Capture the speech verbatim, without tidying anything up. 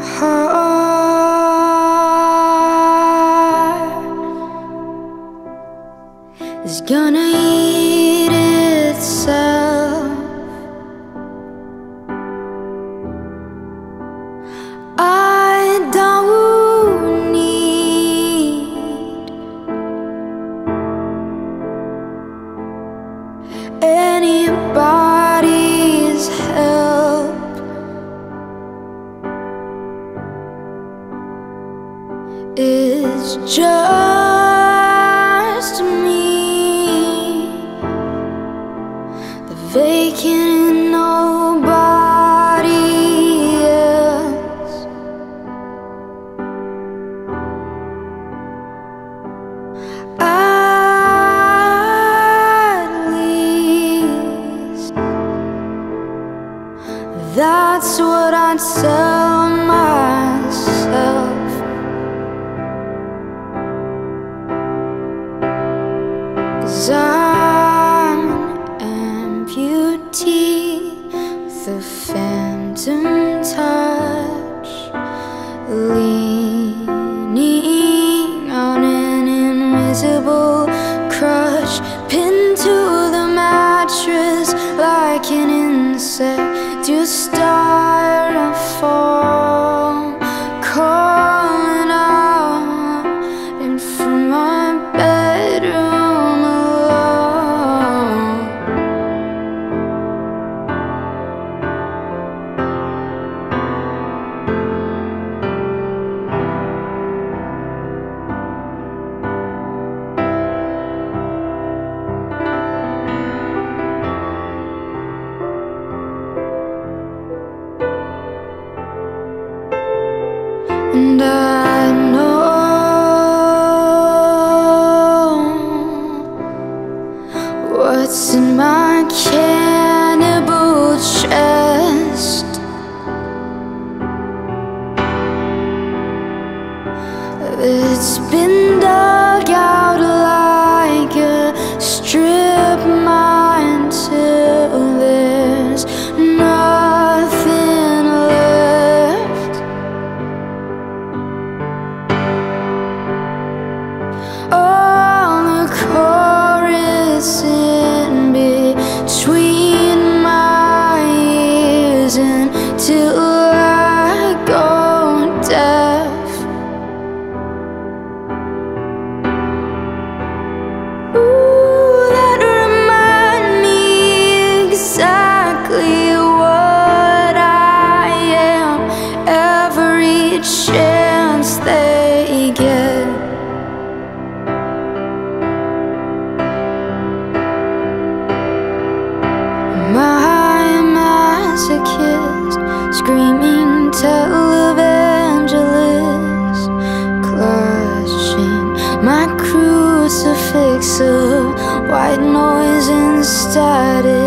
heart is gonna eat itself. I don't need anybody's help. It's just me, the vacant and nobody else. At least that's what I tell myself. 'Cause I'm an amputee with a phantom touch, leaning on an invisible crutch, pinned to the mattress like an insect to styrofoam, calling out in from my bedroom alone. And I know what's in my cannibal chest. It's been dug out like a strip mine till there's nothing left. All the chorus in between my ears until I go deaf. Ooh, that remind me exactly what I am every chance they get. My masochist, screaming televangelist, clutching my crucifix of white noise and static.